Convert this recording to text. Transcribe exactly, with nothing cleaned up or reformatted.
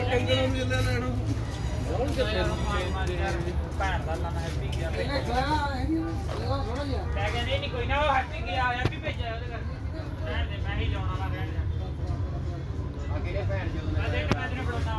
ਕੰਗਣ ਨੂੰ ਜਿੰਨਾ ਲੈਣਾ ਭੈਣ ਦਾ ਲਾਣਾ ਹੈਪੀ ਗਿਆ ਲੈ ਕਹਿੰਦੇ ਨਹੀਂ ਕੋਈ ਨਾ ਉਹ ਹੈਪੀ ਗਿਆ ਹੈਪੀ ਭੇਜਿਆ ਉਹਦੇ ਕਰਕੇ ਰਹਿਣ ਦੇ ਮੈਂ ਹੀ ਜਾਉਣ ਵਾਲਾ ਰਹਿਣ ਦੇ ਆ ਕਿਹੜੇ ਭੈਣ ਜਦੋਂ ਮੈਂ ਦੇਖ ਮੈਂ ਤੈਨੂੰ ਬੁਲਾਉਣਾ